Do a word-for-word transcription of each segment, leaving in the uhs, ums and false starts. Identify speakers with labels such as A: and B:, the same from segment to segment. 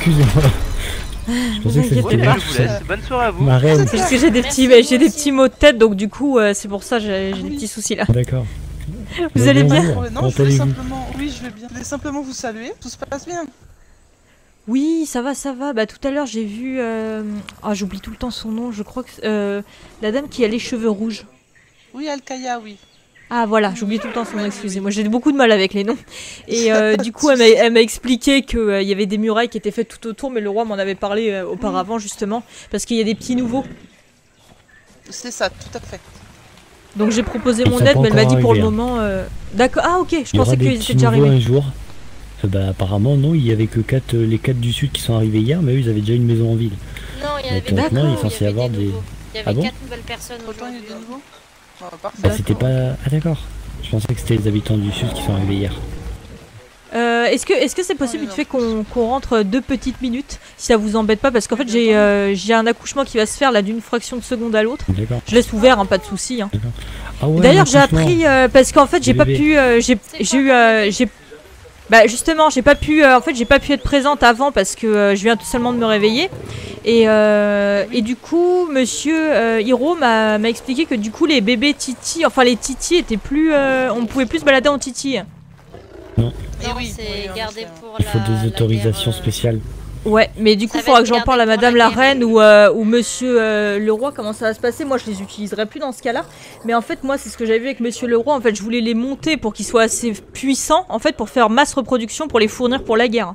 A: excusez-moi. Je pensais que c'était
B: Bien,
A: là.
B: je vous laisse. Bonne soirée à vous.
A: Ma reine.
C: Parce que j'ai des petits, bah, j'ai des petits maux de tête, donc du coup, euh, c'est pour ça que j'ai des petits soucis là.
A: D'accord.
C: Vous
A: Bah,
C: allez bien?
A: bonjour.
D: Ouais, non,
A: Comment
D: je voulais
A: allez-vous?
D: simplement, oui, je vais bien. Je voulais simplement vous saluer. Tout se passe bien.
C: Oui, ça va, ça va. Bah tout à l'heure, j'ai vu. Euh... Ah, j'oublie tout le temps son nom. Je crois que euh, la dame qui a les cheveux rouges.
D: Oui, Alkaya, oui.
C: Ah voilà, j'oublie tout le temps son nom, excusez-moi, j'ai beaucoup de mal avec les noms. Et euh, du coup, elle m'a elle m'a expliqué qu'il euh, y avait des murailles qui étaient faites tout autour, mais le roi m'en avait parlé euh, auparavant, justement, parce qu'il y a des petits nouveaux.
D: C'est ça, tout à fait.
C: Donc j'ai proposé
A: Ils
C: mon
A: sont
C: aide,
A: pas
C: mais elle m'a dit
A: encore
C: pour le
A: arrivés,
C: moment... Euh... D'accord, ah ok, je
A: Il y aura
C: pensais
A: des
C: qu'ils étaient
A: petits
C: déjà
A: nouveaux
C: arrivés.
A: un jour. Euh, bah apparemment non, il y avait que quatre, euh, les quatre du sud qui sont arrivés hier, mais eux ils avaient déjà une maison en ville.
E: Non, il y en
A: Mais
E: avait
A: théoriquement,
E: beaucoup,
A: il est censé
E: il y avait
A: avoir
E: des
A: des-
E: nouveaux. Il y avait
A: Ah bon
E: quatre nouvelles personnes
D: Autant il y a
E: aujourd'hui.
D: des nouveaux. Ah, parfait.
A: Ah, c'était pas... Ah d'accord. Je pensais que c'était les habitants du sud qui sont arrivés hier.
C: Euh, est-ce que est-ce que c'est possible vite fait qu'on qu'on rentre deux petites minutes, si ça vous embête pas, parce qu'en fait j'ai euh, j'ai un accouchement qui va se faire là d'une fraction de seconde à l'autre.
A: D'accord.
C: Je laisse ouvert, hein, pas de soucis. Hein.
A: Ah ouais,
C: D'ailleurs, j'ai
A: franchement.
C: appris euh, parce qu'en fait, j'ai
A: Le
C: pas
A: bébé.
C: pu, euh, j'ai j'ai eu, euh, j'ai, bah justement, j'ai pas pu, euh, en fait, j'ai pas pu être présente avant parce que euh, je viens tout seulement de me réveiller et euh, et du coup, Monsieur euh, Hiro m'a m'a expliqué que du coup, les bébés Titi, enfin les Titi étaient plus, euh, on pouvait plus se balader en Titi.
A: Non.
D: Et
E: Non,
D: oui,
E: c'est
D: oui, en
E: gardé
D: effet.
E: pour
A: Il faut
E: la-
A: des
E: la
A: autorisations
E: guerre, euh,
A: spéciales.
C: Ouais, mais du coup,
E: Ça
C: il faudra
E: va
C: que j'en
E: être
C: parle à
E: gardé pour
C: Madame
E: la
C: la
E: guerre.
C: Reine ou, euh, ou Monsieur euh, le Roi, comment ça va se passer. Moi, je les utiliserai plus dans ce cas-là. Mais en fait, moi, c'est ce que j'avais vu avec Monsieur le Roi. En fait, je voulais les monter pour qu'ils soient assez puissants, en fait, pour faire masse reproduction, pour les fournir pour la guerre.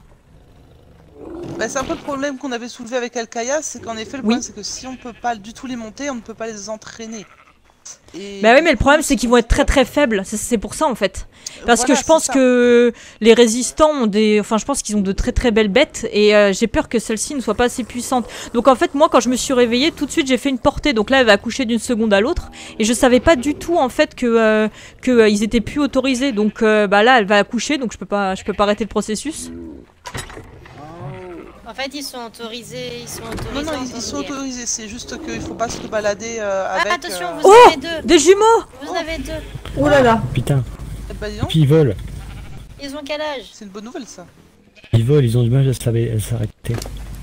D: Bah, c'est un peu le problème qu'on avait soulevé avec Alkaya, c'est qu'en effet, le
C: Oui.
D: problème c'est que si on ne peut pas du tout les monter, on ne peut pas les entraîner. Et
C: Bah oui,
D: du
C: mais le
D: coup,
C: problème, c'est qu'ils vont être très
D: peur.
C: très faibles. C'est- C'est pour ça, en fait. Parce
D: Voilà,
C: que je pense
D: c'est ça.
C: que les résistants ont des... Enfin, je pense qu'ils ont de très très belles bêtes. Et euh, j'ai peur que celle-ci ne soit pas assez puissante. Donc en fait, moi, quand je me suis réveillée, tout de suite, j'ai fait une portée. Donc là, elle va accoucher d'une seconde à l'autre. Et je savais pas du tout, en fait, que, euh, que euh, ils étaient plus autorisés. Donc euh, bah là, elle va accoucher. Donc je peux pas, je peux pas arrêter le processus.
E: En fait, ils sont autorisés, ils sont
D: Non,
E: autorisés.
D: non,
E: en
D: ils, ils sont
E: guerre.
D: autorisés, c'est juste qu'il faut pas se balader euh,
E: Ah,
D: avec...
E: attention,
D: euh,
E: vous
C: Oh,
E: avez deux.
C: des jumeaux!
E: Vous avez deux.
F: Oh là là.
A: Putain.
D: Bah, dis
A: Et
D: donc,
A: puis ils volent.
E: Ils ont quel âge?
D: c'est une bonne nouvelle ça.
A: Ils volent, ils ont du mal à s'arrêter- à s'arrêter.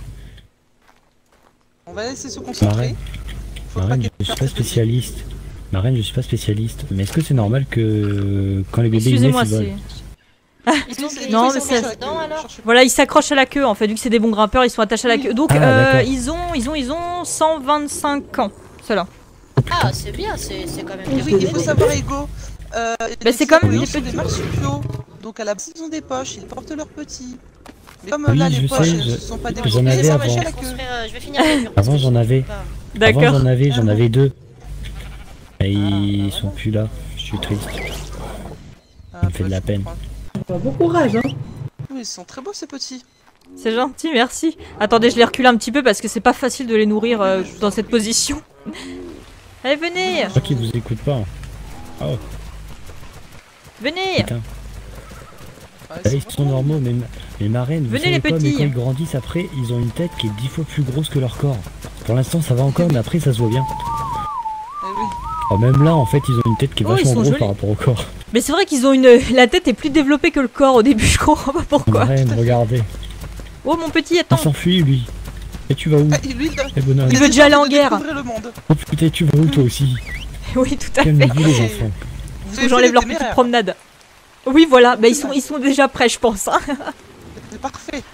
D: On va laisser se
A: Ma
D: concentrer.
A: reine,
D: Faut
A: ma
D: pas
A: reine,
D: qu'elle
A: je suis
D: perde
A: pas
D: ses petits.
A: spécialiste. Ma reine, je suis pas spécialiste. Mais est-ce que c'est normal que quand les bébés ils naissent,
C: Excusez-moi,
A: ils volent?
C: c'est...
E: Ils sont,
D: C'est-
E: ils
C: Non,
E: sont
C: mais
E: combien
C: ça-
E: dedans alors?
C: Voilà, ils s'accrochent à la queue en fait, vu que c'est des bons grimpeurs, ils sont attachés à la queue. Donc
A: Ah,
C: euh,
A: d'accord.
C: ils ont ils ont ils ont cent vingt-cinq ans, ceux-là.
E: Ah, c'est bien, c'est c'est quand même bien.
D: Oui, il faut savoir, Ego. Euh, les
C: c'est comme
D: petits
C: les
D: sont des
C: petits.
D: marsupiaux. Donc à la base, ils ont des poches, ils portent leurs petits. Mais comme
A: Oui,
D: là,
A: je
D: les
A: sais,
D: poches,
A: je-
D: elles ne sont pas
A: j'en
D: développées,
A: avais
D: elles sont
A: avant.
D: attachées à
E: Je
D: la
E: vais
D: queue.
E: construire, euh, je vais finir le mur. parce
A: Avant
E: que
A: j'en
E: je
A: avais.
E: peux pas.
A: Avant
C: D'accord.
A: j'en avais, j'en
D: Ah,
A: avais deux. Et ils
D: Ah,
A: sont plus là. Je suis triste.
D: Ah,
A: Ça me fait
D: bah,
A: de la
D: je
A: peine.
D: comprends.
F: Bon courage, hein.
D: Oui, ils sont très beaux ces petits.
C: C'est gentil, merci. Attendez, je les recule un petit peu parce que c'est pas facile de les nourrir euh, dans cette position. Allez, venez,
A: Je crois qu'ils vous écoutent pas. Oh
C: venez.
A: putain.
D: Ouais,
A: Là,
D: c'est
A: ils sont
D: vraiment-
A: normaux, mais, mais ma reine, vous
C: Venez,
A: savez
C: les
A: quoi, mais
C: petits.
A: quand ils grandissent après, ils ont une tête qui est dix fois plus grosse que leur corps. Pour l'instant ça va encore, mais après ça se voit bien.
D: Eh oui.
A: Oh, même là en fait ils ont une tête qui est
C: Oh, ils
A: vachement
C: sont
A: grosse
C: jolis.
A: par rapport au corps.
C: Mais c'est vrai qu'ils ont une la tête est plus développée que le corps au début, je comprends pas
A: Ma
C: pourquoi.
A: reine, regardez.
C: Oh mon petit,
A: Il
C: attends.
A: s'enfuit lui. Et tu vas où?
D: Ah, et lui, il,
A: Eh bonhomme.
C: Il
D: a
C: veut déjà aller en
D: envie de
C: guerre.
D: découvrir le monde.
A: Oh putain, tu vas où toi aussi?
C: Oui, tout à fait.
A: Calmez-vous les enfants.
D: Vous
C: Faut
D: avez
C: que j'enlève
D: fait
C: leur
D: des
C: petite
D: téméraires.
C: promenade. Oui, voilà, bah ils sont ils sont déjà prêts, je pense. hein.
D: C'est parfait.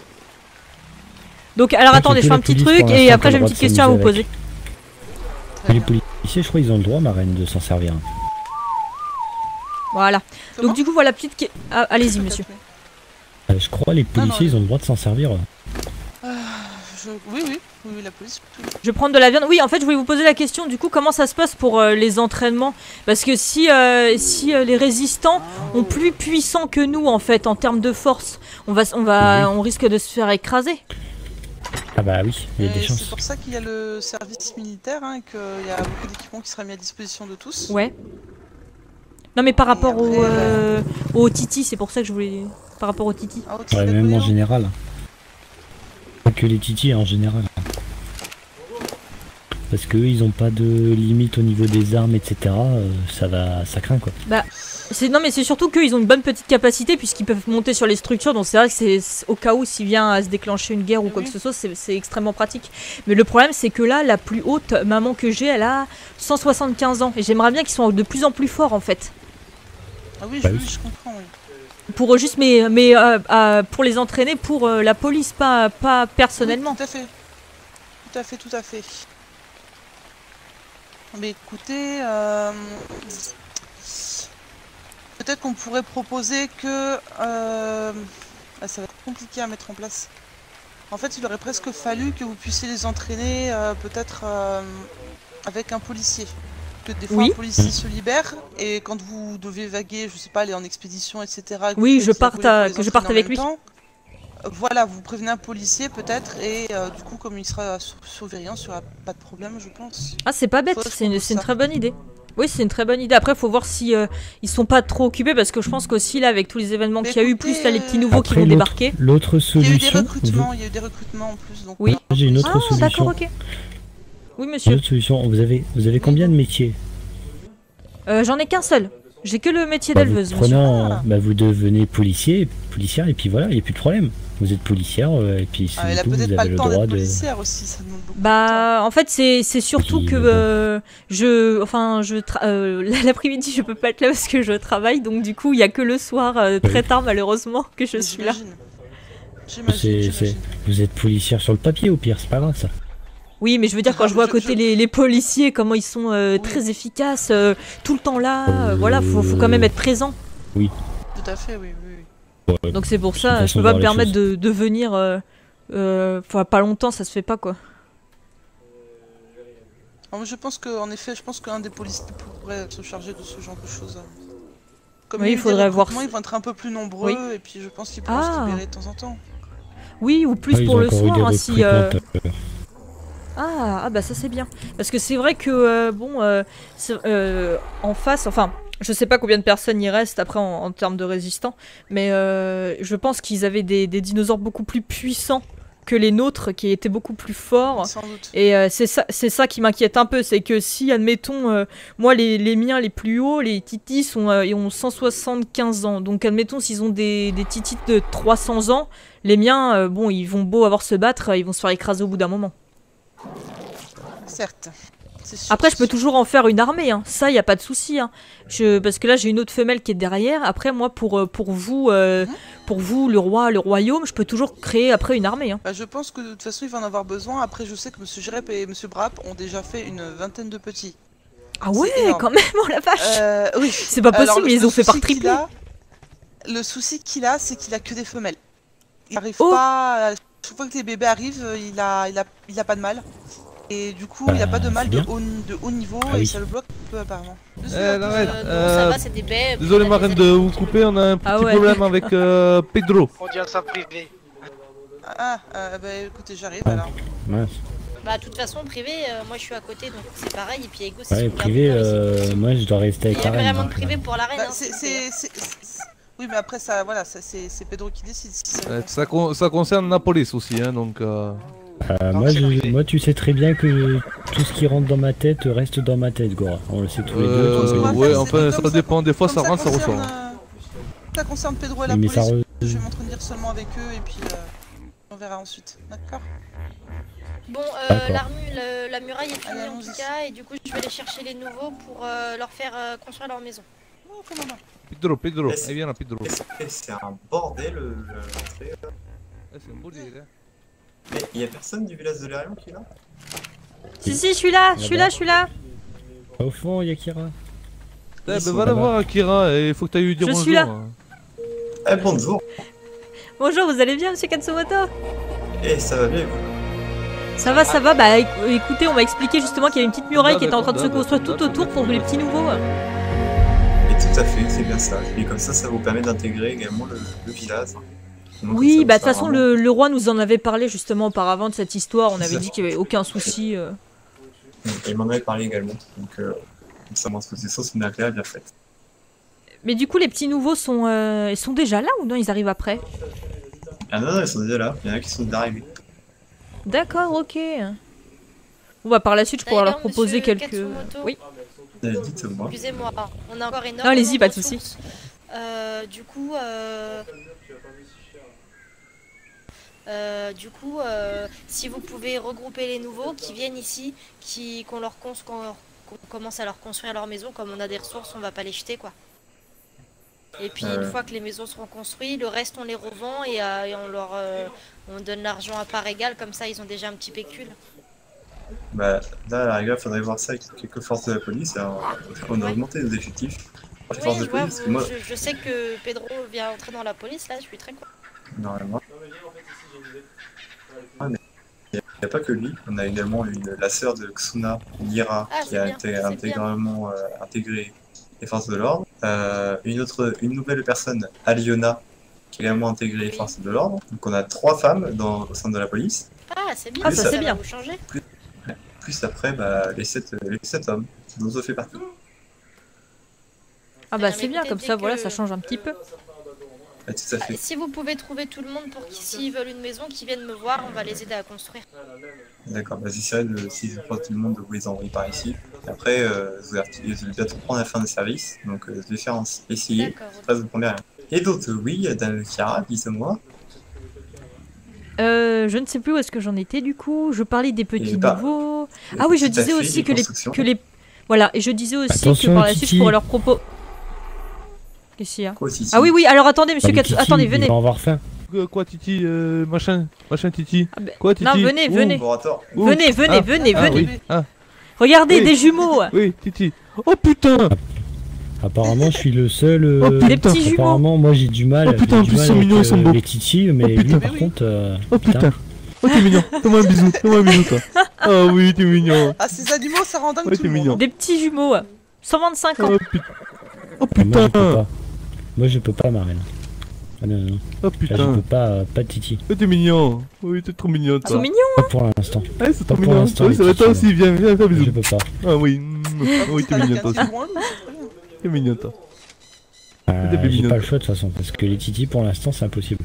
C: Donc alors
A: Ok,
C: attendez,
A: que
C: je fais
A: la
C: un petit
A: police,
C: truc
A: pour
C: et
A: l'instant,
C: après
A: a
C: j'ai
A: le
C: une
A: droit
C: petite
A: de
C: question à vous
A: s'amuser
C: poser.
D: Très
A: Les
D: bien.
A: policiers, je crois, ils ont le droit, ma reine, de s'en servir.
C: Voilà.
D: Comment
C: Donc du coup voilà petite que- ah, allez-y monsieur.
A: Euh, je crois les policiers,
D: non,
A: ils ont le droit de s'en servir.
D: Je- Oui, oui, oui, oui, la police. oui.
C: Je vais prendre de la viande. Oui, en fait, je voulais vous poser la question du coup comment ça se passe pour euh, les entraînements parce que si euh, si euh, les résistants ont plus puissant que nous en fait en termes de force, on va on va on risque de se faire écraser.
A: Ah bah oui, il y a
D: Et
A: des
D: C'est
A: chances.
D: pour ça qu'il y a le service militaire hein, et qu'il y a beaucoup d'équipements qui sera mis à disposition de tous.
C: Ouais. Non mais par rapport
D: après,
C: au euh, au Titi, c'est pour ça que je voulais par rapport au Titi.
D: Ah, au-dessus
A: Ouais,
D: de
A: même en
D: Napoléon.
A: général. Pas que les titis en général. Parce qu'eux ils ont pas de limite au niveau des armes, et cetera. euh, ça va, ça craint quoi.
C: Bah C'est non mais c'est surtout qu'ils ont une bonne petite capacité puisqu'ils peuvent monter sur les structures, donc c'est vrai que c'est au cas où s'il vient à se déclencher une guerre ou quoi
D: Oui.
C: que ce soit, c'est extrêmement pratique. Mais le problème c'est que là, la plus haute maman que j'ai, elle a cent soixante-quinze ans et j'aimerais bien qu'ils soient de plus en plus forts en fait.
D: Ah oui, je,
A: Bah
D: oui,
A: oui.
D: je comprends, oui.
C: Pour eux juste mais mais euh, euh, pour les entraîner pour euh, la police, pas pas personnellement.
D: Oui, tout à fait. Tout à fait, tout à fait. Mais écoutez, euh, peut-être qu'on pourrait proposer que... euh, ah, ça va être compliqué à mettre en place. En fait, il aurait presque fallu que vous puissiez les entraîner euh, peut-être euh, avec un policier. Que des fois
C: Oui.
D: un policier se libère et quand vous devez vaguer, je sais pas, aller en expédition, et cetera. que
C: Oui,
D: vous
C: je
D: faites la
C: parte
D: volée
C: à-
D: pour les
C: que je
D: entraîner
C: parte
D: en
C: avec
D: même
C: lui.
D: temps, euh, voilà, vous prévenez un policier peut-être et euh, du coup comme il sera sous surveillance, il n'y aura pas de problème, je pense.
C: Ah c'est pas bête,
D: Faudrait que je
C: c'est une,
D: propose
C: c'est une
D: ça.
C: très bonne idée. Oui, c'est une très bonne idée. Après, faut voir si euh, ils sont pas trop occupés parce que je pense qu'aussi là, avec tous les événements
D: Mais
C: qu'il y a eu,
D: écoutez,
C: plus là les petits
D: euh,
C: nouveaux qui
A: Après,
C: vont
A: l'autre-
C: débarquer.
A: L'autre
D: Il y a eu des
A: solution,
D: recrutements, il y a eu des recrutements en plus, donc...
C: Oui.
D: voilà.
A: j'ai une autre
C: Ah,
A: solution.
C: d'accord, ok. Oui,
A: Une
C: monsieur.
A: autre solution, vous avez, vous avez combien de métiers?
C: Euh, J'en ai qu'un seul. J'ai que le métier
A: Bah, vous
C: d'éleveuse,
A: prenez
C: monsieur.
A: en-
D: Ah.
A: bah, vous devenez policier, policière, et puis voilà, il n'y a plus de problème. Vous êtes policière, euh, et puis
D: Ah,
A: c'est
D: elle a
A: tout, vous
D: peut-être
A: avez
D: pas le
A: le
D: temps
A: droit
D: d'être
A: de...
D: policière aussi, ça demande beaucoup de temps.
C: Bah, en fait, c'est c'est surtout
A: Qui-
C: que
A: bon.
C: euh, je, enfin, je, tra- euh, l'après-midi, je peux pas être là parce que je travaille, donc du coup, il y a que le soir, euh, très
A: Oui.
C: tard, malheureusement, que je
D: Mais
C: suis là.
D: j'imagine. J'imagine,
A: C'est- c'est-
D: j'imagine.
A: Vous êtes policière sur le papier, au pire, c'est pas grave ça.
C: Oui, mais je veux dire, quand je vois à
D: Je-
C: côté
D: je-
C: les, les policiers, comment ils sont euh,
D: Oui.
C: très efficaces, euh, tout le temps là, euh,
A: Euh,
C: voilà, faut, faut quand même être présent.
D: Tout à fait, oui, oui, oui.
A: Bon, euh,
C: Donc c'est pour
A: C'est une
C: ça, je
A: façon
C: peux
A: de
C: pas
A: voir
C: me
A: les
C: permettre
A: choses.
C: de, de venir, euh, euh, enfin, pas longtemps, ça se fait pas quoi.
D: Non, mais je pense qu'en effet, je pense qu'un des policiers pourrait se charger de ce genre de choses. Comme
C: Oui,
D: il y a
C: il
D: eu
C: faudrait
D: des
C: voir
D: recrutements,
C: si-
D: ils vont être un peu plus nombreux,
C: Oui.
D: et puis je pense qu'ils pourront
C: Ah.
D: se libérer de temps en temps.
C: Oui, ou plus
A: ah, ils
C: pour
A: ont
C: le
A: encore eu
C: soir,
A: des
C: hein, si... euh,
A: recrutements, euh,
C: Ah, ah bah ça c'est bien. Parce que c'est vrai que, euh, bon, euh, c'est- euh, en face, enfin, je sais pas combien de personnes y restent après en, en termes de résistants, mais euh, je pense qu'ils avaient des, des dinosaures beaucoup plus puissants que les nôtres, qui étaient beaucoup plus forts.
D: Sans doute.
C: Et euh, c'est ça, c'est ça qui m'inquiète un peu, c'est que si, admettons, euh, moi les, les miens les plus hauts, les titis, sont, euh, ils ont cent soixante-quinze ans. Donc admettons, s'ils ont des, des titis de trois cents ans, les miens, euh, bon, ils vont beau avoir se battre, euh, ils vont se faire écraser au bout d'un moment.
D: Certes. C'est sûr,
C: Après, je
D: c'est
C: peux
D: sûr.
C: toujours en faire une armée, hein. Ça, y a pas de souci. Hein. Je... Parce que là, j'ai une autre femelle qui est derrière. Après, moi, pour, euh, pour vous, euh,
D: Mhm.
C: pour vous, le roi, le royaume, je peux toujours créer après une armée. Hein.
D: Bah, je pense que de toute façon, il va en avoir besoin. Après, je sais que Monsieur Girep et Monsieur Brap ont déjà fait une vingtaine de petits.
C: Ah ouais,
D: énorme.
C: quand même, oh la vache.
D: Euh, oui.
C: C'est pas possible,
D: Alors, le-
C: mais ils
D: le
C: ont fait par
D: souci qu'il
C: triplé.
D: a- Le souci qu'il a, c'est qu'il a que des femelles. Il n'arrive
C: Oh.
D: pas. à- Chaque fois que les bébés arrivent, il a, il a, il a pas de mal. Et du coup, il n'y a
A: Bah,
D: pas de mal
A: c'est
D: de
A: bien.
D: haut, de haut niveau
A: Ah
D: et
A: oui.
D: ça le bloque un peu apparemment. Je sais
B: Eh,
D: pas.
B: non,
E: Euh,
B: ouais,
E: non, ça
B: euh,
E: va, c'est des baies.
B: Désolé
E: on a
B: Marine
E: des
B: de
E: animaux.
B: vous couper, on a un petit
C: Ah ouais.
B: problème avec euh, Pedro.
F: On dirait ça privé.
D: Ah, euh, bah écoutez, j'arrive
A: Ah.
D: alors.
A: mince.
E: Bah, de toute façon, privé, euh, moi je suis à côté, donc c'est pareil. Et puis Ego, c'est
A: Ouais,
E: son
A: privé,
E: garde-corps ici.
A: euh, moi je dois rester
E: Il
A: avec
E: y a
A: la reine.
E: vraiment de
A: donc,
E: privé
A: euh,
E: pour la reine.
D: Bah,
E: hein,
D: c'est,
E: c'est-
D: c'est, c'est- c'est- Oui, mais après, ça, voilà, ça, c'est, c'est Pedro qui décide. Si ça
B: Euh,
D: lui
B: ça, con- ça concerne la police aussi, hein, donc... Euh...
A: euh,
F: Non,
A: moi,
F: c'est
A: je-
F: privé.
A: moi, tu sais très bien que tout ce qui rentre dans ma tête reste dans ma tête, Gora. On le sait tous les deux.
B: Euh,
A: donc,
D: Ce qu'on va
A: euh,
B: ouais,
D: faire, c'est
B: enfin,
D: que
B: ça
D: comme
B: dépend, des fois,
D: comme
B: ça rentre, ça
D: concerne,
B: ressort.
D: euh, Ça concerne Pedro et la
A: mais
D: police,
A: ça re-
D: je vais m'entretenir seulement avec eux et puis euh, on verra ensuite. D'accord.
E: Bon, euh,
A: D'accord.
E: l'armu- le- la muraille est finie
D: Allez,
E: en
D: allons-y.
E: tout cas, et du coup, je vais aller chercher les nouveaux pour euh, leur faire euh, construire leur maison.
D: Oh, commandant.
B: Pedro, Pedro,
G: Yes.
B: eh, viens là, Pedro.
G: Et C'est un bordel le- le- l'entrée. là.
B: Eh, c'est un beau délire, hein.
G: Mais il y a personne du village de l'Arion qui est là?
C: Si, si, je suis là, je suis là, je suis là.
A: Au fond, Yakira.
B: Eh, ben,
G: Ils sont
B: va la
A: là-bas.
B: voir Akira, et il faut que tu ailles lui dire
C: Je
B: bonjour.
C: suis là.
B: hein.
G: Eh bonjour.
C: Bonjour, vous allez bien, monsieur Katsumoto?
G: Eh ça va bien.
C: Ça va, ça va. Bah éc- écoutez, on m'a expliqué justement qu'il y avait une petite muraille
B: Ah,
C: qui était en train de se
B: d'accord,
C: construire tout
B: d'accord,
C: autour pour les petits nouveaux.
G: Et tout à fait, c'est bien ça. Et comme ça, ça vous permet d'intégrer également le, le village. Donc,
C: Oui,
G: ça,
C: bah de toute
G: ça
C: façon,
G: vraiment-
C: le, le roi nous en avait parlé justement auparavant de cette histoire. On avait
G: Ça.
C: dit qu'il n'y avait aucun souci. euh.
G: Et il m'en avait parlé également. Donc, euh, comme ça, moi, ce que c'est ça, c'est une affaire bien faite.
C: Mais du coup, les petits nouveaux sont, euh, ils sont déjà là ou non? Ils arrivent après?
G: Ah non, non, ils sont déjà là. Il y en a qui sont d'arrivée.
C: D'accord, ok. Bon, bah par la suite, je pourrais leur
E: D'ailleurs,
C: proposer
E: monsieur
C: quelques.
E: Katsumoto,
C: Oui.
G: Euh, Dites-moi.
E: Excusez-moi, on a encore énormément
C: Non, allez-y, pas de
E: de
C: souci.
E: ressources. Euh, du coup, euh... Euh, du coup, euh, si vous pouvez regrouper les nouveaux qui viennent ici, qui qu'on leur, cons- qu'on leur- qu'on commence à leur construire leur maison, comme on a des ressources, on va pas les jeter quoi. Et puis
G: Euh.
E: une fois que les maisons seront construites, le reste on les revend et, euh, et on leur euh, on donne l'argent à part égale, comme ça ils ont déjà un petit pécule.
G: Bah, là, à la rigueur, faudrait voir ça avec quelques forces de la police. Alors, on a
E: Ouais.
G: augmenté nos effectifs. Les
E: Oui,
G: forces de
E: je, vois,
G: police, parce que
E: vous-
G: moi,
E: je, je sais que Pedro vient entrer dans la police là, je suis très content.
G: normalement, il n'y a pas que lui. On a également une, la sœur de Xuna, Lira,
E: Ah,
G: qui
E: c'est
G: a
E: bien,
G: été
E: c'est bien.
G: intégralement euh, intégré les forces de l'ordre. Euh, une autre, une nouvelle personne, Aliona, qui a également intégré les
E: Oui.
G: forces de l'ordre. Donc on a trois femmes dans, au sein de la police.
E: Ah, c'est bien,
C: Ah, ça,
G: ça
C: c'est
E: va
C: bien.
E: vous changer.
G: Plus après, bah, les sept, les sept hommes, dont Zo fait partie.
C: Ah, bah
E: Mais
C: c'est bien,
E: écoutez,
C: comme
E: dès
C: ça, voilà,
E: que-
C: ça change un petit peu.
G: Ah, tout à
E: Ah,
G: fait.
E: si vous pouvez trouver tout le monde pour qu'ils, s'ils veulent une maison, qu'ils viennent me voir, on va les aider à construire.
G: D'accord, bah, j'essaierai de, si je croise tout le monde, de vous les envoyer par ici. Après, euh, je, vais, je vais bientôt prendre la fin de service, donc euh, je vais faire en- essayer.
E: D'accord.
G: Après, je vous promets rien. Et d'autres, oui, Dame Chiara, dis-moi.
C: Euh, je ne sais plus où est-ce que j'en étais du coup. Je parlais des petits
G: Et bah,
C: nouveaux. Ah oui, je
G: tout à
C: disais
G: fait,
C: aussi
G: les
C: que les,
G: constructions.
C: que les. Voilà, et je disais aussi
A: Attention,
C: que par la suite, je
A: Titi.
C: pourrais leur proposer. Qu'est-ce qu'il y a
G: Quoi, Titi
C: Ah oui, oui, alors attendez, monsieur
A: Ah, mais
C: Katsu.
A: Titi,
C: Attendez,
A: il
C: venez.
A: va en avoir faim.
B: Quoi, quoi, Titi, euh, machin, machin, Titi.
C: Ah, ben,
B: Quoi, Titi?
C: non, venez,
B: Ouh,
C: venez.
G: Laboratoire.
B: ouh.
C: Venez, venez,
B: Ah,
C: venez,
B: ah,
C: venez.
B: oui. Ah,
C: Regardez,
B: Oui.
C: des jumeaux.
B: oui, Titi. Oh putain!
A: Apparemment, je suis le seul. euh,
B: Oh, putain.
C: Des petits jumeaux.
A: Apparemment, moi j'ai du mal.
B: Oh, putain,
A: j'ai du
B: en plus,
A: mal
B: ils sont
A: avec,
B: mignons, ils sont
A: euh,
B: beaux.
A: les Titi, mais
B: Oh,
A: lui,
B: putain.
A: par contre. euh,
B: Oh putain! Oh, t'es mignon! Fais-moi un bisou! Fais-moi un bisou, toi! Oh oui, t'es mignon!
D: Ah, ces animaux, ça rend dingue
B: Ouais,
D: tout
B: t'es
D: le monde.
B: mignon.
C: Des petits jumeaux. cent vingt-cinq ans.
B: Oh putain! Oh
A: Moi, je peux
B: putain!
A: pas. Moi, je peux pas, Marine. Ah non, non, non.
B: Oh
A: Là, je
B: putain!
A: peux pas. euh, pas de Titi.
B: Oh, t'es mignon! Oui, t'es trop mignon,
C: Ils sont
B: toi!
C: mignons.
A: Pas pour l'instant.
B: Ah, c'est trop
A: Pour
B: mignon!
A: l'instant,
B: Oui,
A: les
B: ça va toi
A: petits,
B: aussi, viens, viens, fais un
A: Je
B: bisou!
A: peux pas.
B: Ah oui! mm, Oui, t'es
D: T'as
B: mignon,
D: le
B: toi aussi!
D: quartier loin, mais c'est très bien.
B: T'es mignon, toi!
A: Euh,
B: Des bébés
A: j'ai
B: mignons.
A: pas le choix de toute façon, parce que les Titi pour l'instant c'est impossible.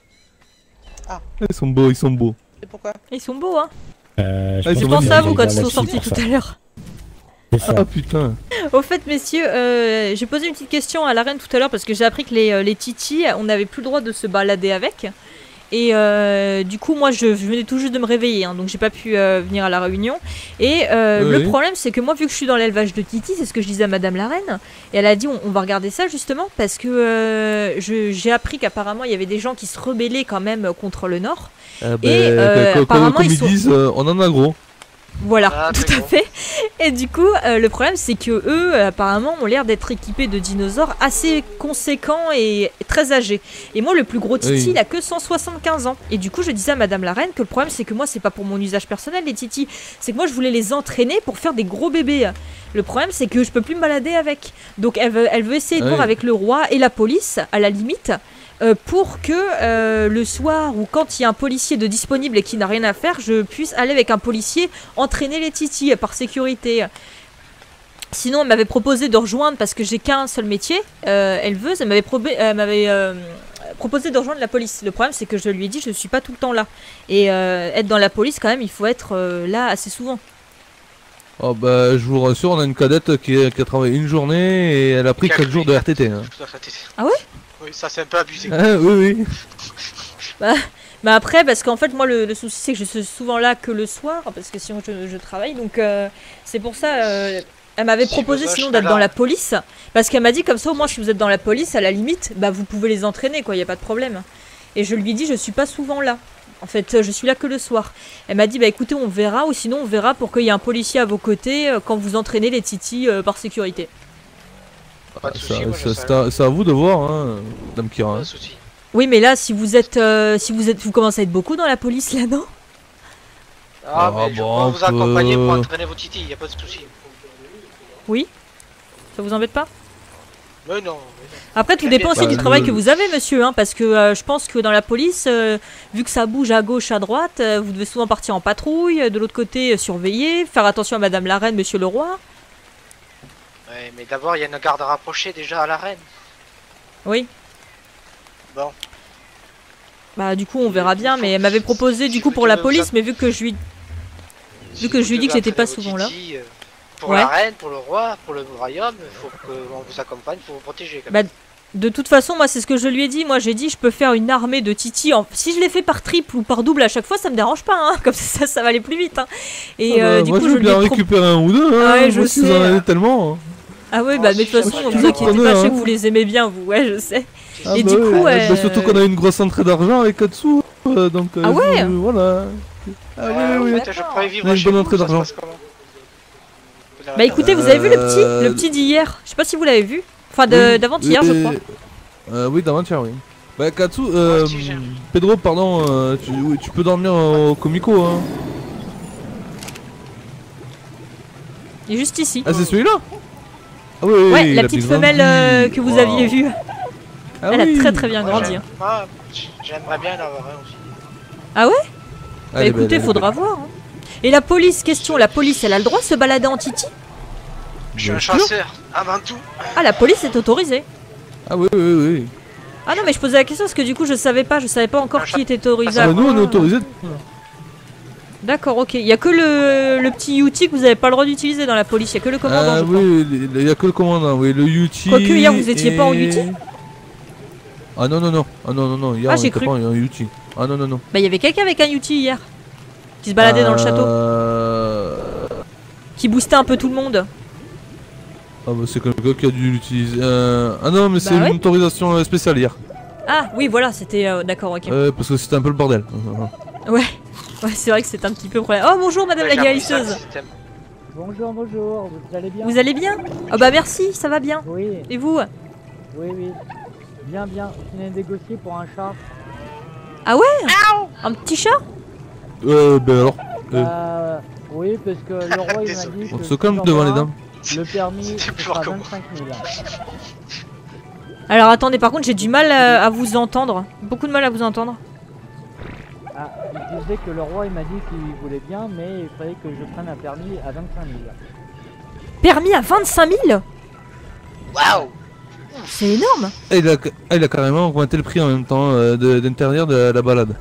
B: Ils sont beaux, ils sont beaux!
D: Et pourquoi?
C: Ils sont beaux, hein.
A: Euh, je
B: Ah, ils
A: pense
C: Je
B: sont
A: que
C: pensais
A: ça
C: à
A: va
C: vous quand
A: vers
C: ils
A: la
C: sont
A: psy
C: sortis
A: pour
C: tout
A: ça.
C: à l'heure.
A: C'est ça.
B: Ah putain!
C: Au fait, messieurs, euh, j'ai posé une petite question à la reine tout à l'heure parce que j'ai appris que les, euh, les titis, on n'avait plus le droit de se balader avec. Et euh, du coup, moi, je, je venais tout juste de me réveiller, hein, donc j'ai pas pu euh, venir à la réunion. Et euh,
B: Oui.
C: le problème, c'est que moi, vu que je suis dans l'élevage de Titi, c'est ce que je disais à Madame la reine, et elle a dit on, on va regarder ça justement parce que euh, je- j'ai appris qu'apparemment il y avait des gens qui se rebellaient quand même contre le Nord.
B: Ah,
C: Et, euh,
B: comme,
C: apparemment,
B: comme
C: ils
B: ils
C: sont-
B: disent, euh, on en a gros!
C: Voilà,
F: Ah,
C: tout
F: très
C: à
F: bon.
C: fait. Et du coup, euh, le problème, c'est que eux, euh, apparemment, ont l'air d'être équipés de dinosaures assez conséquents et très âgés. Et moi, le plus gros Titi,
B: Oui.
C: il a que cent soixante-quinze ans. Et du coup, je disais à Madame la Reine que le problème, c'est que moi, c'est pas pour mon usage personnel, les Titi. C'est que moi, je voulais les entraîner pour faire des gros bébés. Le problème, c'est que je peux plus me balader avec. Donc, elle veut, elle veut essayer de
B: Ah
C: voir
B: oui.
C: avec le roi et la police, à la limite. euh, pour que euh, le soir ou quand il y a un policier de disponible et qui n'a rien à faire, je puisse aller avec un policier entraîner les titis euh, par sécurité. Sinon, elle m'avait proposé de rejoindre, parce que j'ai qu'un seul métier, euh, éleveuse, elle m'avait probé- elle m'avait, euh, proposé de rejoindre la police. Le problème, c'est que je lui ai dit, je ne suis pas tout le temps là. Et euh, être dans la police, quand même, il faut être euh, là assez souvent.
B: Oh bah je vous rassure, on a une cadette qui a, qui a travaillé une journée et elle a pris
F: Qui a
B: quatre
F: pris
B: jours de R T T. Hein.
F: Tout à fait, T T.
C: Ah ouais?
F: Oui, ça c'est un peu abusé.
B: Ah oui oui.
C: Mais après, parce qu'en fait, moi, le, le souci, c'est que je suis souvent là que le soir, parce que sinon, je, je travaille. Donc, euh, c'est pour ça, euh, elle m'avait
F: Si
C: proposé
F: besoin,
C: sinon
F: je
C: d'être
F: serai
C: dans
F: là.
C: la police. Parce qu'elle m'a dit, comme ça, au moins, si vous êtes dans la police, à la limite, bah, vous pouvez les entraîner, quoi, il n'y a pas de problème. Et je lui ai dit, je suis pas souvent là. En fait, euh, je suis là que le soir. Elle m'a dit, bah écoutez, on verra, ou sinon, on verra pour qu'il y ait un policier à vos côtés euh, quand vous entraînez les titis euh, par sécurité.
F: Pas de
B: Ça-
F: soucis, moi je
B: ça-
F: serai
B: c'est à- c'est à vous de voir, hein, Dame
F: Pas
B: Kira.
F: de soucis.
C: Oui, mais là, si vous êtes, euh, si vous êtes, vous commencez à être beaucoup dans la police, là, non?
F: Ah,
B: Ah,
F: mais je
B: bon,
F: peux vous accompagner pour
B: euh,
F: entraîner vos titis, y a pas de soucis.
C: Oui? Ça vous embête pas?
F: Mais non, mais non.
C: Après, tout
F: Très
C: dépend
F: bien.
C: aussi
B: Bah,
C: du travail
B: le-
C: que vous avez, monsieur, hein, parce que euh, je pense que dans la police, euh, vu que ça bouge à gauche, à droite, euh, vous devez souvent partir en patrouille, euh, de l'autre côté, euh, surveiller, faire attention à Madame la Reine, Monsieur le Roi.
F: Ouais, mais d'abord, il y a une garde rapprochée déjà à la reine.
C: Oui.
F: Bon.
C: Bah, du coup, on verra bien, mais elle m'avait proposé, du
F: Je
C: coup,
F: veux
C: pour la
F: dire,
C: police,
F: ça-
C: mais vu que je lui... Vu que je lui ai dit que j'étais pas souvent là.
F: Pour
C: Ouais.
F: la reine, pour le roi, pour le royaume, il faut qu'on vous accompagne pour vous protéger. Quand
C: Bah,
F: même.
C: de toute façon, moi, c'est ce que je lui ai dit. Moi, j'ai dit, je peux faire une armée de Titi. En... Si je l'ai fait par triple ou par double à chaque fois, ça me dérange pas. Hein. Comme ça, ça va aller plus vite. Hein. Et
B: Ah bah,
C: euh, du
B: moi,
C: coup,
B: je
C: je
B: veux
C: lui ai
B: bien
C: pro-
B: récupérer un ou deux. Hein.
C: Ah ouais, je
B: moi, si
C: sais.
B: vous en avez tellement.
C: Ah ouais,
F: Oh,
C: bah, mais de
F: si,
C: toute façon,
F: j'aimerais
C: vous
F: bien
C: inquiétez
B: avoir
C: pas,
B: un.
C: je sais que vous les aimez bien, vous. Ouais, je sais.
B: Ah
C: Et
B: bah
C: du
B: ouais,
C: coup,
B: ouais.
C: euh,
B: Bah, surtout qu'on a une grosse entrée d'argent avec Katsu. Euh, donc, euh,
C: Ah ouais
B: je- Voilà. Ah oui,
F: Euh,
B: oui,
F: en
B: oui.
F: fait, je pourrais vivre
B: On a une
F: chez
B: bonne
F: vous,
B: entrée
F: ça se
B: d'argent.
F: passe comment? Vous
C: Bah, écoutez, vous avez vu le petit
B: Euh,
C: Le petit d'hier. Je sais pas si vous l'avez vu. Enfin, de-
B: Oui,
C: d'avant-hier, je
B: oui,
C: crois.
B: Euh, oui, d'avant-hier, oui. Bah, Katsu, euh,
F: Ouais, si, j'aime.
B: Pedro, pardon, euh, tu, oui, tu peux dormir au Comico, hein.
C: Il est juste ici.
B: Ah, c'est celui-là? Ah oui, oui,
C: Ouais,
B: il
C: la
B: a
C: petite
B: bien
C: femelle
B: grandi.
C: euh, que vous
B: Waouh.
C: aviez vue.
B: Ah
C: Elle
B: oui.
C: a très très bien
F: Moi,
C: grandi.
F: j'aime-
C: hein.
F: moi, j'aimerais bien en avoir un aussi.
C: Ah ouais
B: Ah,
C: Bah
B: elle est belle,
C: écoutez,
B: elle est
C: faudra
B: belle.
C: voir. hein. Et la police, question, la police, elle a le droit de se balader en Titi?
F: Je suis un
B: Bien sûr.
F: chasseur, avant tout.
C: Ah, la police est autorisée.
B: Ah oui, oui, oui.
C: Ah non, mais je posais la question parce que du coup, je savais pas, je savais pas encore qui était autorisé.
B: Ah,
C: à
B: bah, nous,
C: quoi.
B: on est autorisé.
C: D'accord, ok. Il y a que le, le petit Yuti que vous avez pas le droit d'utiliser dans la police, il y a que le commandant,
B: Ah
C: je crois.
B: oui, il y a que le commandant, oui, le Yuti.
C: Quoique, hier, vous étiez pas en Yuti?
B: Ah non, non, non, ah non, non, non, hier
C: Ah,
B: on
C: j'ai
B: était
C: cru.
B: pas en Yuti. Ah non, non, non.
C: Bah, il y avait quelqu'un avec un Yuti hier. Qui se baladait dans le château.
B: Euh...
C: Qui boostait un peu tout le monde.
B: Ah bah c'est quelqu'un qui a dû l'utiliser. Euh... Ah non, mais c'est
C: ouais.
B: une autorisation euh, spéciale hier.
C: Ah, oui, voilà, c'était... euh, D'accord, ok.
B: Euh, parce que c'était un peu le bordel.
C: Ouais. Ouais, c'est vrai que c'est un petit peu problème. Oh, bonjour, madame la
F: J'ai appris ça, le
C: guérisseuse.
F: système.
H: Bonjour, bonjour, vous allez bien?
C: Vous allez bien? Ah bah merci, ça va bien.
H: Oui,
C: Et vous?
H: oui, oui. Bien, bien. Je venais négocier pour un chat.
C: Un petit chat?
B: Euh, ben alors. Euh,
H: Euh, oui, parce que le roi il m'a dit
B: on
H: que
B: se calme
H: si
B: devant
H: j'en
B: les
H: ai
B: dames.
H: un, le permis
F: C'était
H: ce
F: plus
H: sera
F: fort que moi.
H: vingt-cinq mille.
C: Alors attendez, par contre j'ai du mal à, à vous entendre. Beaucoup de mal à vous entendre.
H: Ah, il disait que le roi il m'a dit qu'il voulait bien, mais il fallait que je prenne un permis à vingt-cinq mille.
C: Permis à vingt-cinq mille?
F: Waouh!
C: C'est énorme.
B: Ah, il, a... ah, il a carrément augmenté le prix en même temps euh, de- d'intérieur de, la balade.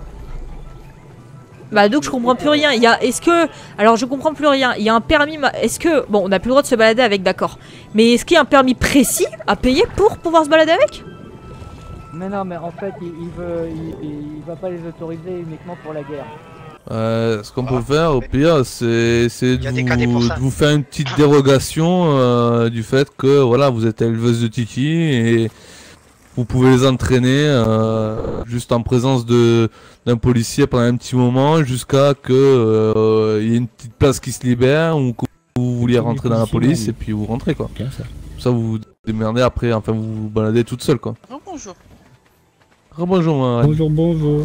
C: Bah donc je comprends plus rien. Il y a, est-ce que, alors je comprends plus rien. Il y a un permis. ma- Est-ce que, bon, on n'a plus le droit de se balader avec, d'accord. Mais est-ce qu'il y a un permis précis à payer pour pouvoir se balader avec?
H: Mais non, mais en fait, il, il veut, il, il, il va pas les autoriser uniquement pour la guerre.
B: Euh, ce qu'on
F: Ah,
B: peut faire au pire, c'est c'est
F: Il y a
B: de,
F: des cadets pour
B: vous-
F: ça.
B: de vous faire une petite dérogation euh, du fait que voilà, vous êtes éleveuse de Titi et vous pouvez les entraîner euh, juste en présence de d'un policier pendant un petit moment jusqu'à que euh, il y ait une petite place qui se libère ou que vous vouliez
A: Les
B: rentrer dans la
A: policiers,
B: police
A: oui.
B: et puis vous rentrez quoi.
A: Bien ça.
B: Ça vous vous démerdez après, enfin vous vous baladez toute seule quoi.
D: Oh, bonjour.
B: Rebonjour ma reine.
A: Bonjour, bonjour.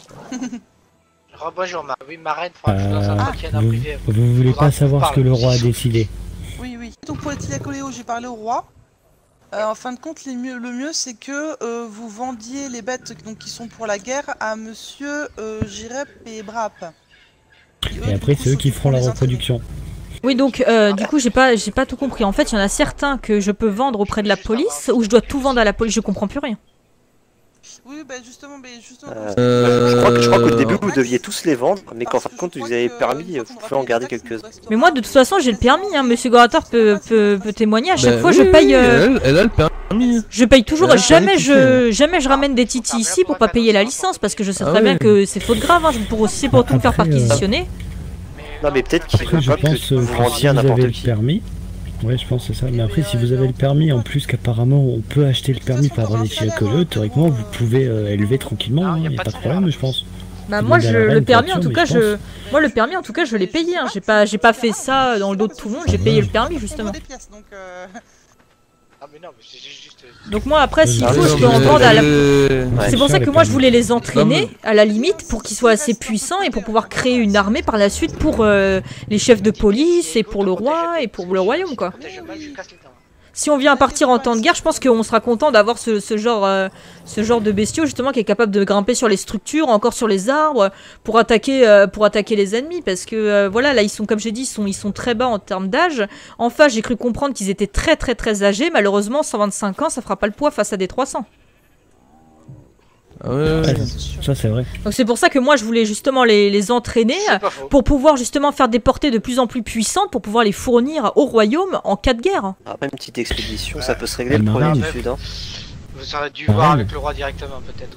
F: Oh, bonjour, ma... oui, ma reine, faudra que je vous lance un
A: Euh,
F: paquet en
A: vous,
F: privé.
A: vous voulez
F: Faudra
A: pas
F: qu'on
A: savoir ce
F: parle.
A: que le roi a décidé?
D: Oui, oui. Donc pour les Tilacoléo, j'ai parlé au roi. Euh, en fin de compte, les mieux, le mieux, c'est que euh, vous vendiez les bêtes donc, qui sont pour la guerre à monsieur euh, Girep et Brap. Qui, eux,
A: Et
D: du
A: après,
D: coup,
A: c'est eux qui
D: s'occuperont
A: feront la
D: des entraîner.
A: reproduction.
C: Oui, donc euh, du coup j'ai pas, j'ai pas tout compris. En fait, il y en a certains que je peux vendre auprès de la police ou je dois tout vendre à la police. Je comprends plus rien.
D: Oui, bah justement, mais justement.
I: Euh,
B: Euh,
I: je crois que je crois qu'au début
D: Max,
I: vous deviez tous les vendre, mais qu'en
D: parce
I: fin
D: que
I: de
D: je
I: compte
D: crois
I: vous avez
D: que,
I: permis,
D: une
I: vous
D: fois qu'on
I: pouvez en
D: aura
I: garder
D: payé les taxes,
I: quelques-uns.
D: il nous restera-
C: Mais moi, de toute façon, j'ai le permis. Hein. Monsieur Gorator peut, peut, peut témoigner. À chaque
B: Ben
C: fois,
B: oui,
C: je
B: oui,
C: paye.
B: oui,
C: euh,
B: elle, elle a le permis.
C: Je paye toujours,
B: Ouais,
C: jamais
B: ouais,
C: je, jamais je ramène des titis ici pour pas payer la licence parce que je sais
B: Ah
C: très
B: ouais.
C: bien que c'est faute grave. Hein. Je pour aussi pour tout me faire
A: Après, euh,
C: perquisitionner.
I: Non mais peut-être qu'il
A: Après,
I: veut
A: je
I: pas
A: pense
I: que
A: euh,
I: vous
A: que si
I: vendiez à
A: vous
I: n'importe
A: avez
I: qui.
A: le permis, ouais, je pense que c'est ça. Mais après, si vous avez le permis, en plus qu'apparemment on peut acheter le permis pour avoir des Tilacoléo, théoriquement vous pouvez euh, élever tranquillement.
F: Ah,
A: Il
F: y a
A: n'y a
F: pas
A: pas
F: de
A: de problème,
F: salaire.
A: je pense.
C: Bah
A: Faut
C: moi,
A: demander
C: je,
A: à la
C: le
A: reine
C: permis
A: pour
C: en tout
A: sûr,
C: cas,
A: mais je
C: je, moi le permis en tout cas, je l'ai payé. Hein. J'ai pas, j'ai pas fait ça dans le dos de tout le monde. J'ai payé le permis justement.
D: Des pièces, donc, euh,
F: Ah, mais non, mais c'est juste.
C: Donc moi après, s'il
A: Ah
C: faut,
A: oui,
C: je
A: non,
C: peux en
A: mais-
C: vendre à la.
B: Euh,
I: Ouais.
C: C'est pour
A: cher,
C: ça
A: les
C: que moi je
A: permis.
C: voulais les entraîner
B: Non,
C: à la limite pour qu'ils soient assez puissants et pour pouvoir créer une armée par la suite pour euh, les chefs de police et pour le roi et pour le royaume quoi.
F: Protège mal, je casse les dents.
C: Si on vient à partir en temps de guerre, je pense qu'on sera content d'avoir ce, ce genre, euh, ce genre de bestiaux justement qui est capable de grimper sur les structures, encore sur les arbres, pour attaquer, euh, pour attaquer les ennemis. Parce que euh, voilà, là ils sont, comme j'ai dit, ils sont, ils sont très bas en termes d'âge. En face, j'ai cru comprendre qu'ils étaient très très très âgés. Malheureusement, cent vingt-cinq ans, ça fera pas le poids face à des trois cents.
B: Ah ouais, ouais,
A: Ouais,
B: ouais.
A: ça c'est vrai.
C: Donc c'est pour ça que moi je voulais justement les, les entraîner
F: C'est pas faux.
C: pour pouvoir justement faire des portées de plus en plus puissantes pour pouvoir les fournir au royaume en cas de guerre.
I: Après une petite expédition, ça peut se régler
A: Ah,
I: le problème
A: marine.
I: du sud. Hein.
F: Vous aurez dû
A: Ah,
F: voir
A: ouais.
F: avec le roi directement, peut-être.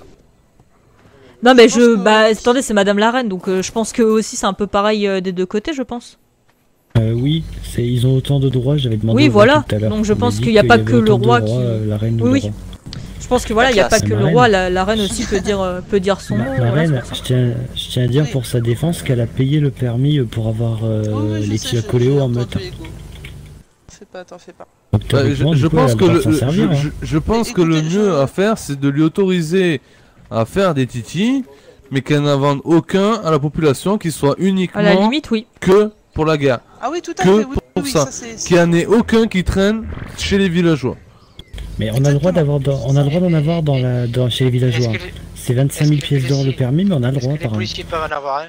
C: Non mais
D: Je
C: je...
D: pense que-
C: Bah attendez, c'est madame la reine, donc euh, je pense que aussi c'est un peu pareil euh, des deux côtés, je pense.
A: Euh, oui, c'est ils ont autant de droits, j'avais demandé
C: Oui,
A: au roi
C: voilà.
A: tout à l'heure.
C: Donc je
A: Il m'a
C: pense
A: dit
C: qu'il y a
A: qu'il
C: pas
A: y avait
C: que le
A: autant de
C: roi
A: droits,
C: qui-
A: euh, la reine ou
C: Oui,
A: le
C: oui.
A: roi.
C: Je pense que voilà, il n'y a
I: La
C: pas
A: classe,
C: que
A: la
C: le
A: reine.
C: roi, la, la reine aussi peut dire, euh, peut dire son
A: La,
C: mot.
A: la
C: voilà,
A: reine,
C: c'est pour
A: je
C: ça.
A: tiens, je tiens à dire
D: Oui.
A: pour sa défense qu'elle a payé le permis pour avoir euh,
D: Oui, oui, je
A: les
D: sais, j'ai-
A: Tiakoléo
D: j'ai
A: en
D: entendu,
A: meute.
D: Ego. Fais pas, t'en fais pas.
A: Donc,
B: Bah, je,
A: théoriquement,
B: je
A: du coup, elle
B: pense
A: a
B: que
A: le
B: le,
A: droit de s'en
B: le-
A: servir,
B: je,
A: hein.
B: je- je pense
D: Mais
B: que le
D: écoutez,
B: mieux
D: je-
B: à faire, c'est de lui autoriser à faire des titis, mais qu'elle n'en vende aucun à la population, qui soit uniquement
C: À la limite, oui.
B: que pour la guerre.
D: Ah oui, tout à
B: Que
D: fait, oui,
B: pour
D: oui,
B: ça.
D: ça c'est...
B: Qu'il n'y en ait aucun qui traîne chez les villageois.
A: Mais on a le droit d'avoir, dans- on a le droit d'en avoir dans la, dans, chez les
F: Est-ce
A: villageois.
F: que, les-
A: C'est vingt-cinq mille
F: est-ce que les
A: pièces d'or le
F: policiers-
A: permis, mais on a le
F: est-ce
A: droit
F: que les
A: par an.
F: policiers peuvent en avoir un?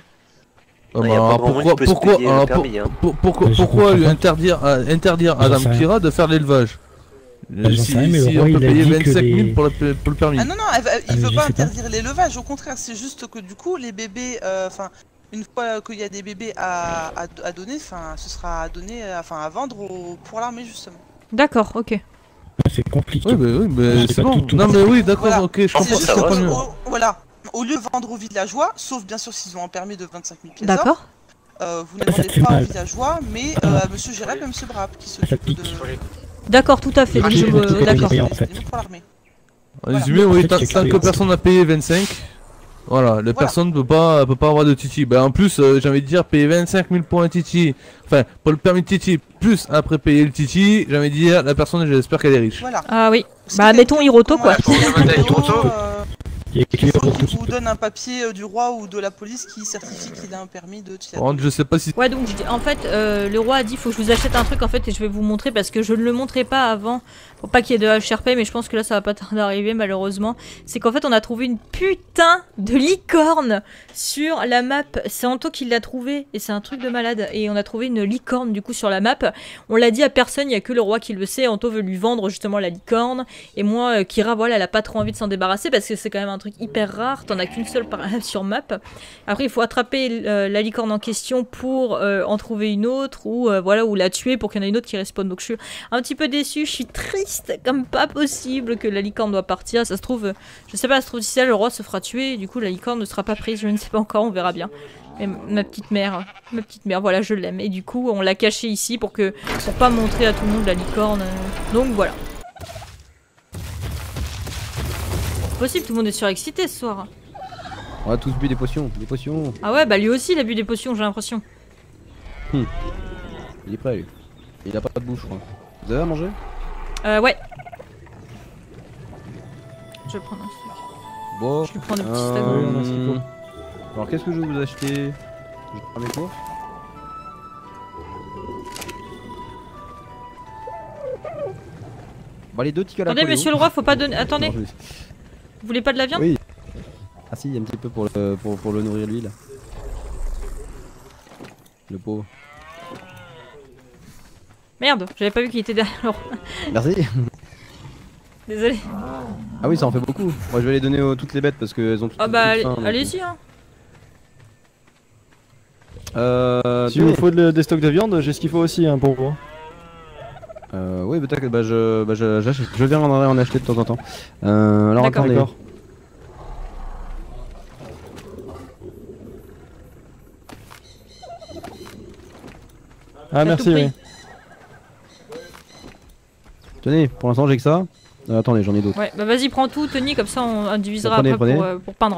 B: Ah
I: Il
B: bah
I: y a pas
B: alors
I: grand monde
B: pourquoi,
I: qui peut se
B: pourquoi,
I: payer le
B: alors pour-
I: permis, hein.
B: pour- pourquoi,
A: Bah, je
B: pourquoi
A: comprends
B: lui
A: pas.
B: interdire, à, interdire à
A: J'en
B: Dame
A: sais rien.
B: Kira de faire l'élevage?
A: Bah, j'en
B: Si,
A: sais rien, mais le
B: si
A: roi,
B: on peut
A: il a
B: payer
A: dit que
B: vingt-cinq mille
A: les-
B: pour, le, pour le permis.
D: Ah non, non, elle va- il
A: Ah,
D: veut
A: mais
D: pas
A: je sais pas.
D: interdire l'élevage, au contraire, c'est juste que du coup, les bébés, euh, enfin, une fois qu'il y a des bébés à, à, à donner, enfin, ce sera à donner, euh, enfin, à vendre au- pour l'armée, justement.
C: D'accord, ok.
A: C'est compliqué.
B: Oui, bah, oui, bah,
A: Je sais
B: c'est
A: pas
B: bon.
A: tout, tout.
B: Non, mais oui, d'accord,
D: Voilà.
B: ok, je
D: C'est
B: comprends,
D: juste
B: je
I: ça
D: que,
I: va,
B: comprends
I: ça
B: mieux.
I: va.
D: au- voilà, au lieu de vendre aux villageois, sauf bien sûr s'ils ont un permis de vingt-cinq mille pièces d'or,
C: D'accord.
D: euh, vous ne
A: Ah, ça
D: vendez
A: fait
D: pas aux
A: mal.
D: villageois, mais euh, à Monsieur Gérald et Monsieur Brap qui
A: Ça
D: s'occupent
A: pique.
D: de...
F: Faut les-
C: D'accord, tout à fait.
F: Ah,
C: Donc, je
F: j'ai
C: me-
A: tout compris.
C: D'accord.
A: en fait.
D: pour l'armée.
B: En résumé,
A: Voilà.
B: oui,
A: En fait,
B: tant,
A: c'est
B: tant
A: que-
B: que personne n'a payé vingt-cinq, voilà, la personne ne peut pas, peut pas avoir de titi. Bah, en plus, euh, j'ai envie de dire, payer vingt-cinq mille pour un titi, enfin, pour le permis de titi, plus après payer le titi, j'ai envie de dire, la personne, j'espère qu'elle est riche.
D: Voilà.
C: Ah oui.
D: Parce
C: Bah
D: que
C: mettons Hiroto quoi.
D: comment elle-
F: Faut demander à Hiroto.
D: euh,
A: Il y a
D: Il
A: que
D: faut
A: Hiroto
D: qu'il
A: qui
D: vous
A: peut.
D: donne un papier euh, du roi ou de la police qui certifie qu'il a un permis de
B: Par
D: tir.
B: contre, je sais pas si.
C: Ouais, donc je dis- en fait, euh, le roi a dit faut que je vous achète un truc en fait et je vais vous montrer parce que je ne le montrais pas avant pour pas qu'il y ait de H R P, mais je pense que là ça va pas tarder d'arriver malheureusement. C'est qu'en fait on a trouvé une putain de licorne sur la map. C'est Anto qui l'a trouvé et c'est un truc de malade. Et on a trouvé une licorne du coup sur la map. On l'a dit à personne, il y a que le roi qui le sait. Anto veut lui vendre justement la licorne et moi, euh, Kira, voilà, elle a pas trop envie de s'en débarrasser parce que c'est quand même un truc hyper rare. T'en as qu'une seule par sur map. Après, il faut attraper euh, la licorne en question pour euh, en trouver une autre ou euh, voilà, ou la tuer pour qu'il y en ait une autre qui respawn. Donc je suis un petit peu déçue, je suis triste comme pas possible que la licorne doit partir. Ça se trouve, euh, je sais pas, ça se trouve d'ici là le roi se fera tuer et du coup la licorne ne sera pas prise. Je ne sais pas encore, on verra bien. Mais ma petite mère, ma petite mère, voilà, je l'aime. Et du coup, on l'a cachée ici pour que pour pas montrer à tout le monde la licorne. euh. Donc voilà. C'est possible, tout le monde est surexcité ce soir.
J: On a tous bu des potions, des potions.
C: Ah ouais, bah lui aussi il a bu des potions, j'ai l'impression.
J: Il est prêt lui. Il a pas de bouche, je crois. Vous avez à manger?
C: Euh, ouais. Je vais prendre un truc.
J: Bon.
C: Je lui prends des petits
J: euh,
C: stagons.
A: Oui, on a ce qu'il faut.
J: Alors qu'est-ce que je vais vous acheter? Je prends mes courses. Bon, les deux tickets à la
C: Attendez,
J: coléo.
C: monsieur le roi, faut pas donner. Attendez,
J: Non, je-
C: vous voulez pas de la viande?
J: Oui. Ah si, un petit peu pour le, pour, pour le nourrir lui là. Le pauvre.
C: Merde, j'avais pas vu qu'il était derrière le roi.
J: Merci.
C: Désolé.
J: Ah oui, ça en fait beaucoup. Moi je vais les donner aux toutes les bêtes parce qu'elles ont toutes,
C: Ah bah,
J: toutes faim, donc.
C: allez-y, hein.
J: Euh,
K: Si vous faut de- des stocks de viande, j'ai ce qu'il faut aussi hein, pour vous.
J: Euh, oui, bah, t'inquiète, bah, je, bah, je, j'achète- je viendrai en acheter de temps en temps. Euh, alors
C: D'accord.
J: attendez.
K: D'accord. Ah
C: T'as
K: merci,
C: tout pris.
K: oui.
J: Tenez, pour l'instant j'ai que ça. Euh, attendez, j'en ai d'autres.
C: Ouais, bah vas-y, prends tout, Tony, comme ça on on divisera
J: Prenez,
C: après pour,
J: prenez.
C: euh, pour peindre.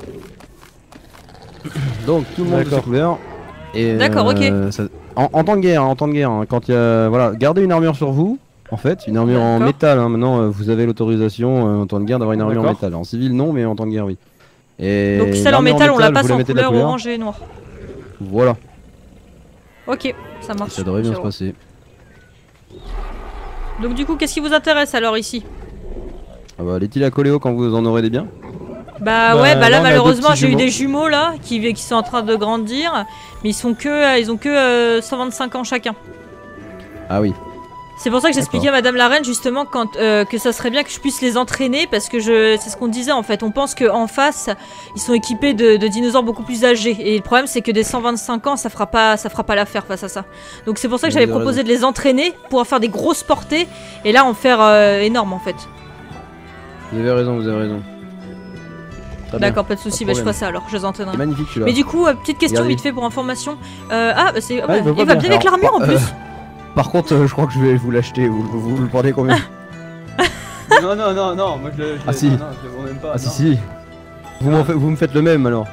J: Donc tout le monde de ses
K: D'accord.
J: couleurs. Et,
C: D'accord, ok.
J: euh, ça- en, en temps de guerre, hein, en temps de guerre, hein, quand il y a, voilà, gardez une armure sur vous. En fait, une armure en
C: D'accord.
J: métal. Hein, maintenant, euh, vous avez l'autorisation euh, en temps de guerre d'avoir une armure en
K: D'accord.
J: métal. En civil, non, mais en temps de guerre, oui. Et
C: Donc celle en
J: l'armure
C: métal, on la
J: vous
C: passe en
J: mettez de la
C: couleur orange et noir.
J: Voilà,
C: Ok, ça marche.
J: ça devrait bien se
C: monsieur le
J: passer.
C: roi. Donc du coup, qu'est-ce qui vous intéresse alors ici?
J: Ah bah, les à coléo quand vous en aurez des biens.
C: Bah,
K: Bah,
C: ouais, bah là,
K: là, on a deux
C: malheureusement
K: petits
C: j'ai eu
K: jumeaux.
C: des jumeaux là qui, qui sont en train de grandir, mais ils sont que, euh, ils ont que euh, cent vingt-cinq ans chacun.
J: Ah oui.
C: C'est pour ça que j'expliquais à Madame la Reine justement quand, euh, que ça serait bien que je puisse les entraîner parce que je, c'est ce qu'on disait en fait. On pense qu'en face, ils sont équipés de, de dinosaures beaucoup plus âgés. Et le problème c'est que des cent vingt-cinq ans, ça fera pas, ça fera pas l'affaire face à ça. Donc c'est pour ça que j'avais proposé de les entraîner pour faire des grosses portées et là en faire euh, énorme en fait.
J: Vous avez raison, vous avez raison.
C: D'accord, pas de soucis, bah, je ferai ça alors, je les entraînerai.
J: Magnifique celui-là.
C: Mais du coup, euh, petite question
J: Regardez.
C: vite fait pour information. Euh, ah, bah c'est.
K: Ah,
C: ouais,
K: il va pas
C: il va
K: bien.
C: bien avec
J: Alors,
C: l'armure en
J: euh,
C: plus.
J: Par contre, euh, je crois que je vais vous l'acheter. Vous, vous, vous le prenez combien?
L: Non, non, non, non, moi je le. je
J: Ah
L: le-
J: si.
L: Non, non, je le vends même pas.
J: Ah si
L: non.
J: si. Vous, m'en faites- vous me faites le même alors.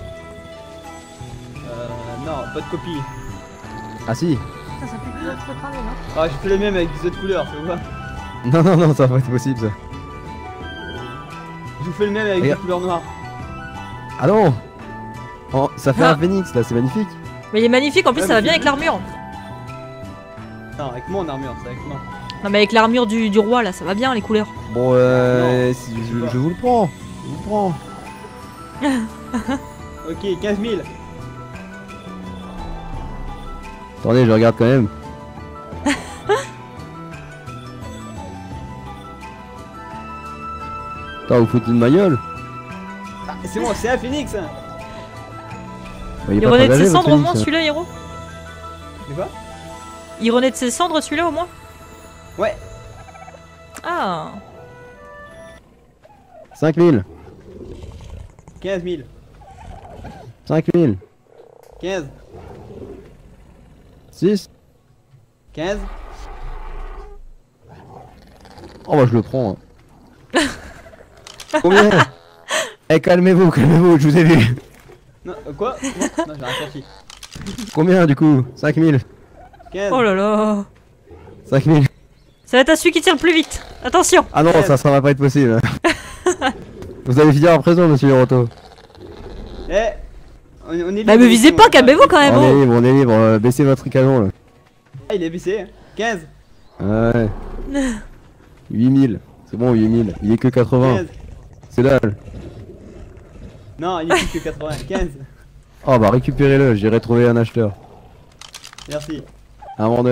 L: Euh, non, pas de copie.
J: Ah si.
C: Ça, ça fait plus d'autres cramer, non?
L: Ah, je fais les mêmes avec des autres couleurs, tu vois.
J: Non non non, ça va pas être possible ça.
L: Je vous fais le même avec
J: Regarde.
L: des couleurs noires.
J: Ah non. Oh, ça fait
C: Ah.
J: un phénix là, c'est magnifique.
C: Mais il est magnifique, en plus
L: Ouais,
C: ça va
L: mais
C: bien
L: c'est-
C: avec l'armure.
L: Non, avec mon armure, c'est avec moi.
C: Non, mais avec l'armure du, du roi là, ça va bien les couleurs.
J: Bon euh,
L: Non,
J: si-
L: je
J: je,
L: sais pas.
J: je vous le prends. Je vous le prends.
L: Ok, quinze mille.
J: Attendez, je regarde quand même. Attends, vous foutez de ma gueule.
L: Ah, c'est moi, c'est un phoenix. Hein.
J: Bah, il est
C: Il
J: pas
C: renaît de
J: très
C: ses
J: âgé, votre
C: cendres au moins
J: phénix.
C: celui-là, héros?
L: C'est quoi?
C: Il renaît de ses cendres celui-là au moins?
L: Ouais.
C: Ah.
J: cinq mille.
L: quinze mille.
J: cinq mille.
L: quinze.
J: six.
L: quinze.
J: Oh bah je le prends. hein. Combien? Eh calmez-vous, calmez-vous, je vous ai vu.
L: Non, euh, quoi? Non, non j'ai rien sorti.
J: Combien du coup? cinq mille.
L: quinze.
C: Oh là là.
J: cinq mille.
C: Ça va être à celui qui tire le plus vite. Attention.
J: Ah non, ça, ça va pas être possible. Vous allez finir en prison, monsieur Hiroto.
L: Eh, on, on est libre.
C: Bah me visez
L: ici,
C: pas,
L: on-
C: calmez-vous quand même.
J: On est
C: Oh.
J: libre, on est libre, euh, baissez votre canon là.
L: Ah, il est baissé. hein. quinze.
J: Ouais. huit mille. C'est bon, huit mille. Il est que quatre-vingts.
L: quinze.
J: C'est dalle.
L: Non, il est plus que quatre-vingts. quinze.
J: Oh bah récupérez-le, j'irai trouver un acheteur.
L: Merci.
J: Un vendeur.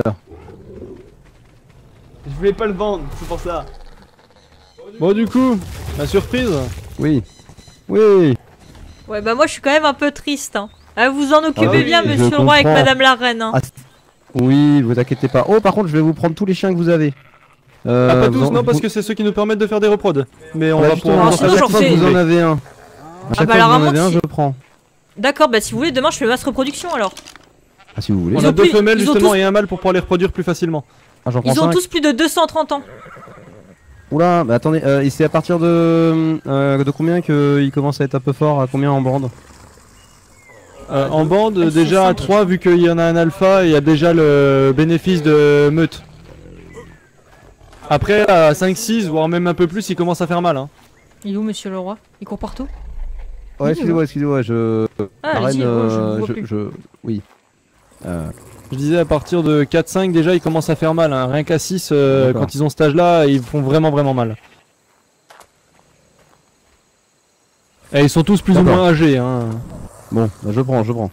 L: Je voulais pas le vendre, c'est pour ça.
K: Bon, du coup, la surprise.
J: Oui. Oui.
C: Ouais bah moi je suis quand même un peu triste. Hein. Ah, vous en occupez
J: Ah oui,
C: bien
J: je
C: monsieur le roi avec
J: comprends.
C: madame la reine. Hein.
J: Ah, c'est- oui, vous inquiétez pas. Oh, par contre, je vais vous prendre tous les chiens que vous avez. Euh,
K: Ah, pas
J: vous
K: tous,
J: en-
K: non, parce
J: vous-
K: que c'est ceux qui nous permettent de faire des reprods. Mais on
J: Bah,
K: va
J: justement,
K: pouvoir
C: Ah,
K: en
C: sinon,
K: faire
C: j'en
K: des
C: fais-
J: vous en avez un. À chaque
C: bah,
J: fois que
C: alors,
J: vous en
C: vraiment,
J: avez un,
C: si-
J: je le prends.
C: D'accord, bah si vous voulez demain je fais masse reproduction alors.
J: Ah, si vous voulez.
K: On
C: Ils
K: a
C: ont
K: deux
C: plus-
K: femelles
C: ils ont
K: justement
C: tous-
K: et un mâle pour pouvoir les reproduire plus facilement.
J: Ah, j'en prends
C: Ils ont
J: cinq.
C: tous plus de deux cent trente ans.
J: Oula, bah attendez, euh, et c'est à partir de euh, de combien qu'il commence à être un peu fort? À combien en bande?
K: Euh, en bande,
C: Ah,
K: déjà
C: c'est
K: à
C: cinq.
K: trois, vu qu'il y en a un alpha, il y a déjà le bénéfice de meute. Après, à cinq six, voire même un peu plus, il commence à faire mal. Hein.
C: Il est où monsieur le roi? Il court partout?
J: Ouais, excusez-moi, excusez-moi, je.
C: Ah,
J: la
C: allez-y,
J: reine,
C: ouais, je
J: euh,
C: vous vois
J: je,
C: plus.
J: je- Oui. Euh,
K: Je disais, à partir de quatre cinq, déjà, il commence à faire mal. Hein. Rien qu'à six, euh,
J: D'accord.
K: quand ils ont cet âge-là, ils font vraiment, vraiment mal. Et ils sont tous plus ou
J: D'accord.
K: moins âgés. Hein.
J: Bon, bah, je prends, je prends.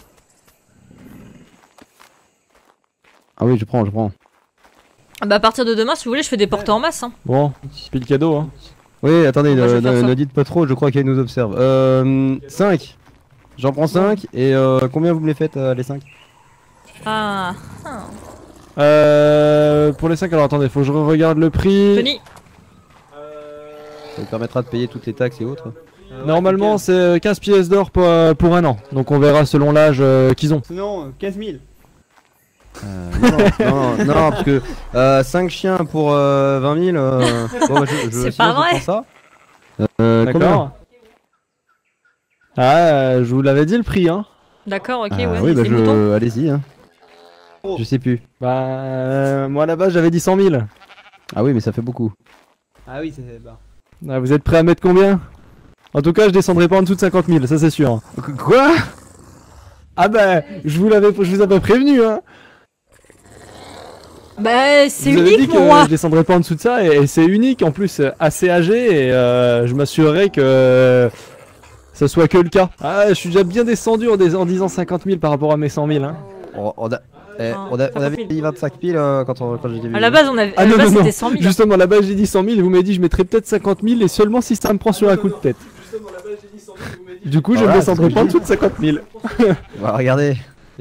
J: Ah oui, je prends, je prends.
C: Ah, bah à partir de demain si vous voulez je fais des portées en masse. Hein.
K: Bon, puis le cadeau. Hein.
J: Oui, attendez,
C: Moi, je
J: ne,
C: vais faire
J: ne-
C: ça.
J: ne dites pas trop, je crois qu'elle nous observe. Euh. cinq. J'en prends cinq, et euh, combien vous me les faites, euh, les cinq?
C: Ah. ah.
K: Euh, pour les cinq, alors attendez, faut que je regarde le prix.
C: Tony.
J: Ça vous permettra de payer toutes les taxes et autres.
K: Normalement, c'est quinze pièces d'or pour, euh, pour un an. Donc on verra selon l'âge euh, qu'ils ont.
L: Sinon, euh, quinze mille.
J: Euh, non, non, non, non, parce que euh, cinq chiens pour euh, vingt mille, euh, bon, bah, je, je,
C: C'est
J: sinon,
C: pas
J: je
C: vrai.
J: prends ça. Euh, combien?
K: D'accord. Ah, euh, je vous l'avais dit le prix, hein.
C: D'accord, ok,
J: Ah,
C: ouais.
J: oui, bah
C: c'est mouton.
J: je... allez-y. Hein. Je sais plus.
K: Bah, euh, moi là-bas j'avais dit cent mille.
J: Ah oui, mais ça fait beaucoup.
L: Ah oui, c'est. Bah.
K: Ah, vous êtes prêts à mettre combien? En tout cas, je descendrai pas en dessous de cinquante mille, ça c'est sûr.
J: Qu- Quoi?
K: Ah bah, je vous l'avais, je vous avais prévenu, hein.
C: Bah c'est
K: Je vous avais dit
C: unique
K: que
C: mon roi.
K: je descendrai pas en dessous de ça, et, et c'est unique en plus, euh, assez âgé, et euh, je m'assurerai que euh, ça soit que le cas. Ah, je suis déjà bien descendu en, dis- en disant cinquante mille par rapport à mes cent mille, hein.
J: On, on a- Eh,
C: Enfin,
J: on, a- on
C: cinquante
J: avait
C: mille.
J: dit vingt-cinq mille euh, quand, on- quand j'ai dit.
C: À la base, on avait,
K: Ah
C: à la
K: non,
C: base
K: non, non.
C: c'était cent mille.
K: Justement, là-bas j'ai dit cent mille et vous m'avez dit je mettrais peut-être cinquante mille et seulement si ça me prend sur un coup de tête. Du coup, je ne
J: Voilà,
K: descendrai
J: c'est ce
K: pas en
J: que
K: dessous de cinquante mille.
J: Bah, regardez.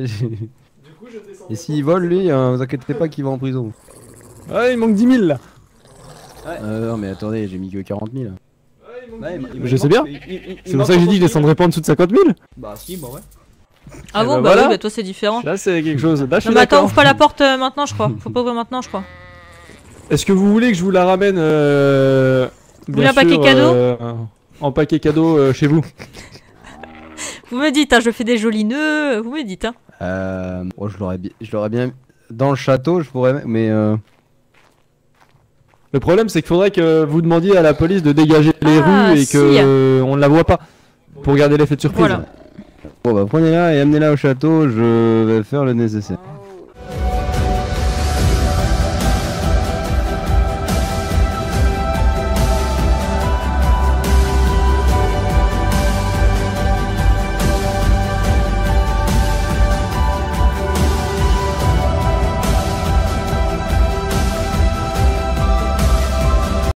J: Et s'il vole, lui, euh, vous inquiétez pas qu'il va en prison.
K: Ouais, il manque dix mille là.
J: Euh, non, mais attendez, j'ai mis que quarante mille.
L: Ouais, il- il-
K: Je
L: il
K: sais
L: manque-
K: bien.
L: il- il- il
K: C'est pour
L: manque
K: ça que j'ai dit je
L: encore
K: descendrai pas en dessous de cinquante mille.
L: Bah si, bah ouais.
C: Ah
K: Eh
C: bon,
K: ben
C: bah
K: voilà.
C: oui, bah toi c'est différent.
K: Là c'est quelque chose. Là je suis
C: Non mais attends,
K: d'accord.
C: ouvre pas la porte euh, maintenant, je crois. Faut pas ouvrir maintenant, je crois.
K: Est-ce que vous voulez que je vous la ramène euh,
C: Vous
K: bien
C: voulez un paquet
K: sûr,
C: cadeau
K: euh, en paquet cadeau euh, chez vous?
C: Vous me dites, hein, je fais des jolis nœuds, vous me dites, hein.
J: Euh. Oh, je l'aurais bien. Je l'aurais bien. Dans le château, je pourrais. Mais euh.
K: Le problème c'est qu'il faudrait que vous demandiez à la police de dégager les
C: Ah,
K: rues et
C: si.
K: que euh, on ne la voit pas pour garder l'effet de surprise.
C: Voilà.
J: Bon, bah, prenez-la et amenez-la au château, je vais faire le nécessaire.